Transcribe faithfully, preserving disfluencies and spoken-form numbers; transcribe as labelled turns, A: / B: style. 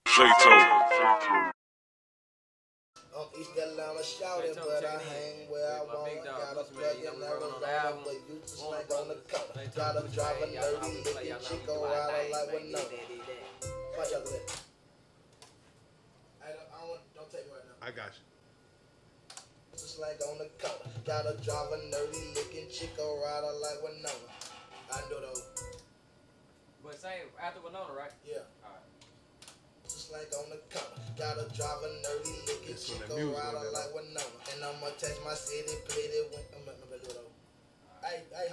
A: Zaytoven.
B: I'm East Atlanta shouting, but I hang where I want. Got a plug in Arizona, but you just like on the cover. Got a driver nerdy, looking chico rider like Winona. Watch out for that. I don't, I don't, don't take it right now.
C: I got you.
B: Just like on the cover. Got a driver nerdy, looking chico rider like Winona. I know those.
D: But same after Winona, right?
B: Yeah.
D: Alright.
B: Just like on the cover. Got a driver nerdy, looking
C: It's when the
B: chico
C: music
B: rider
C: on that
B: like Winona. And I'ma text my city, play it when I'm gonna do it over. Hey, hey.